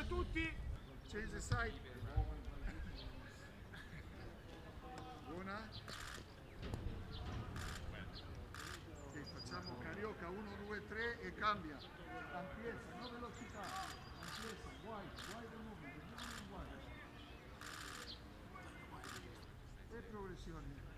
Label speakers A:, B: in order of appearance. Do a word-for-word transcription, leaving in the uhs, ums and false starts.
A: a tutti.
B: Change the side. Una. Ok, facciamo carioca uno, due, tre e cambia. Ampiezza, no velocità. Ampiezza, wide, wide movement, movement wide. E progressione.